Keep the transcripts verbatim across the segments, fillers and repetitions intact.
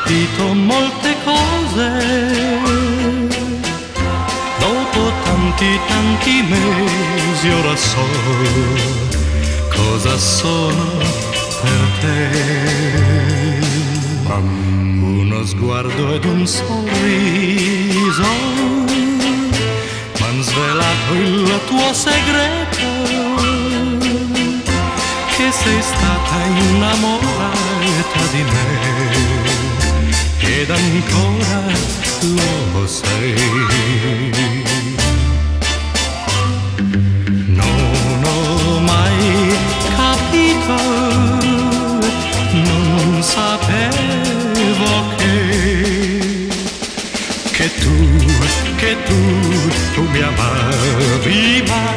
capito molte cose. Dopo tanti tanti mesi ora so cosa sono per te. Uno sguardo ed un sorriso m'han svelato il tuo segreto, che sei stata innamorata di me ed ancora lo sei. Non ho mai capito, non sapevo che, che tu, che tu, tu mi amavi, ma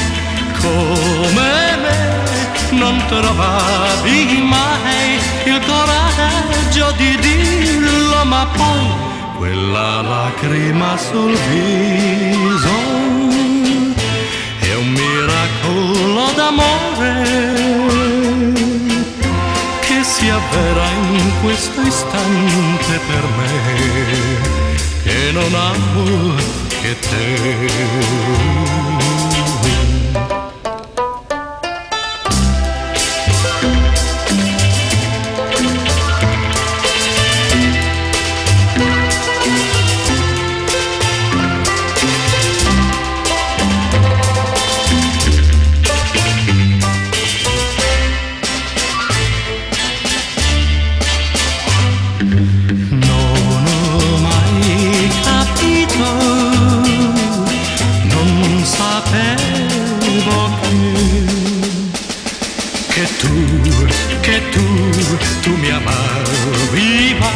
come me non trovavi mai il coraggio di dirlo, ma poi quella lacrima sul viso è un miracolo d'amore che si avvera in questo istante per me, che non amo che te. Che tu, che tu, tu mi amavi, ma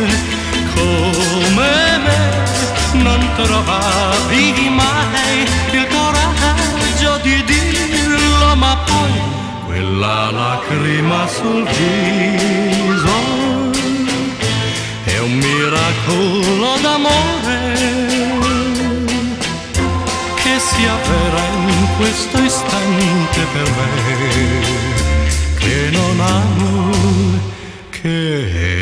come me non trovavi mai il coraggio di dirlo, ma poi quella lacrima sul viso è un miracolo d'amore che si avvera in questo istante per me, che non amo che